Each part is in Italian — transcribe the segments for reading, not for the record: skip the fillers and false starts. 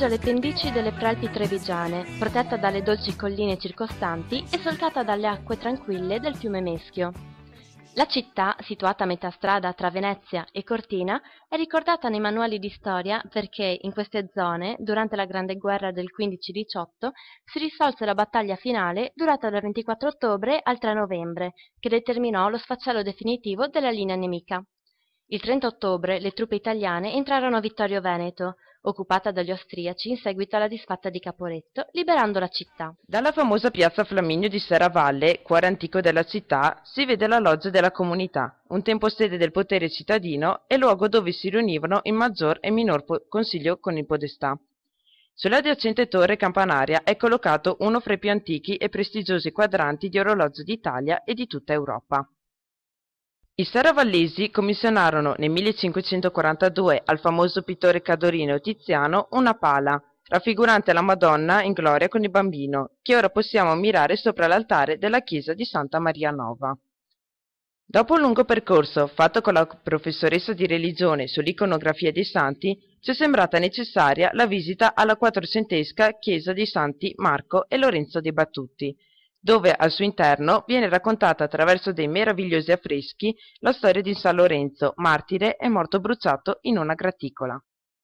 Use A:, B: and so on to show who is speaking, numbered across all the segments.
A: alle pendici delle Prealpi Trevigiane, protetta dalle dolci colline circostanti e solcata dalle acque tranquille del fiume Meschio. La città, situata a metà strada tra Venezia e Cortina, è ricordata nei manuali di storia perché in queste zone, durante la Grande Guerra del 15-18, si risolse la battaglia finale durata dal 24 ottobre al 3 novembre, che determinò lo sfacelo definitivo della linea nemica. Il 30 ottobre le truppe italiane entrarono a Vittorio Veneto, occupata dagli austriaci in seguito alla disfatta di Caporetto, liberando la città.
B: Dalla famosa piazza Flaminio di Serravalle, cuore antico della città, si vede la loggia della comunità, un tempo sede del potere cittadino e luogo dove si riunivano il maggior e minor consiglio con il podestà. Sulla adiacente torre campanaria è collocato uno fra i più antichi e prestigiosi quadranti di orologio d'Italia e di tutta Europa. I serravallesi commissionarono nel 1542 al famoso pittore cadorino Tiziano una pala, raffigurante la Madonna in gloria con il bambino, che ora possiamo ammirare sopra l'altare della chiesa di Santa Maria Nova. Dopo un lungo percorso fatto con la professoressa di religione sull'iconografia dei santi, ci è sembrata necessaria la visita alla quattrocentesca chiesa di Santi Marco e Lorenzo dei Battuti, dove al suo interno viene raccontata attraverso dei meravigliosi affreschi la storia di San Lorenzo, martire e morto bruciato in una graticola.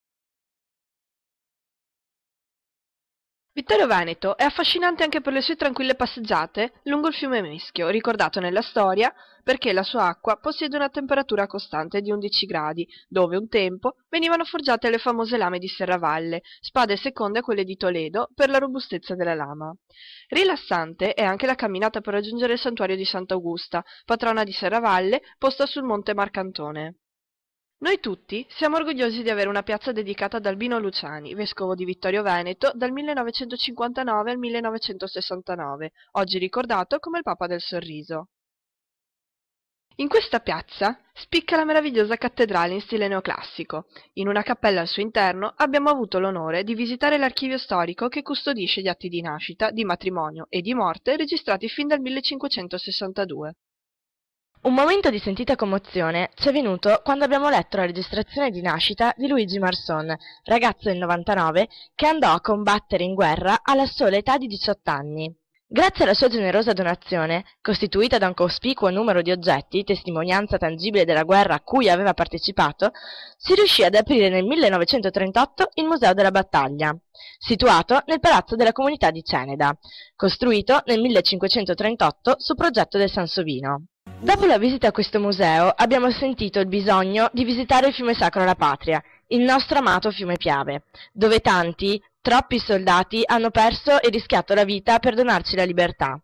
C: Vittorio Veneto è affascinante anche per le sue tranquille passeggiate lungo il fiume Meschio, ricordato nella storia perché la sua acqua possiede una temperatura costante di 11 gradi, dove un tempo venivano forgiate le famose lame di Serravalle, spade seconde a quelle di Toledo per la robustezza della lama. Rilassante è anche la camminata per raggiungere il santuario di Sant'Augusta, patrona di Serravalle, posta sul monte Marcantone. Noi tutti siamo orgogliosi di avere una piazza dedicata ad Albino Luciani, vescovo di Vittorio Veneto dal 1959 al 1969, oggi ricordato come il Papa del Sorriso. In questa piazza spicca la meravigliosa cattedrale in stile neoclassico. In una cappella al suo interno abbiamo avuto l'onore di visitare l'archivio storico che custodisce gli atti di nascita, di matrimonio e di morte registrati fin dal 1562.
A: Un momento di sentita commozione ci è venuto quando abbiamo letto la registrazione di nascita di Luigi Marson, ragazzo del 99 che andò a combattere in guerra alla sola età di 18 anni. Grazie alla sua generosa donazione, costituita da un cospicuo numero di oggetti, testimonianza tangibile della guerra a cui aveva partecipato, si riuscì ad aprire nel 1938 il Museo della Battaglia, situato nel Palazzo della Comunità di Ceneda, costruito nel 1538 su progetto del Sansovino. Dopo la visita a questo museo abbiamo sentito il bisogno di visitare il fiume sacro alla patria, il nostro amato fiume Piave, dove tanti, troppi soldati hanno perso e rischiato la vita per donarci la libertà.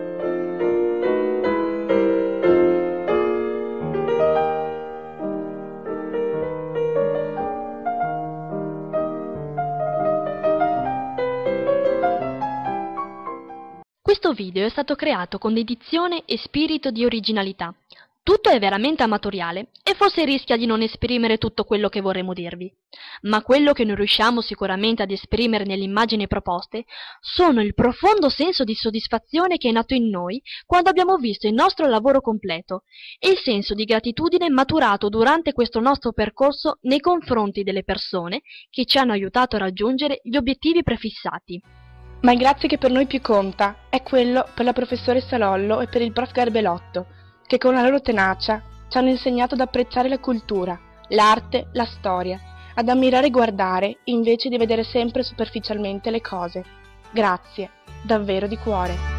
D: Questo video è stato creato con dedizione e spirito di originalità. Tutto è veramente amatoriale e forse rischia di non esprimere tutto quello che vorremmo dirvi. Ma quello che noi riusciamo sicuramente ad esprimere nelle immagini proposte sono il profondo senso di soddisfazione che è nato in noi quando abbiamo visto il nostro lavoro completo e il senso di gratitudine maturato durante questo nostro percorso nei confronti delle persone che ci hanno aiutato a raggiungere gli obiettivi prefissati.
E: Ma il grazie che per noi più conta è quello per la professoressa Lollo e per il prof Garbelotto, che con la loro tenacia ci hanno insegnato ad apprezzare la cultura, l'arte, la storia, ad ammirare e guardare invece di vedere sempre superficialmente le cose. Grazie, davvero di cuore.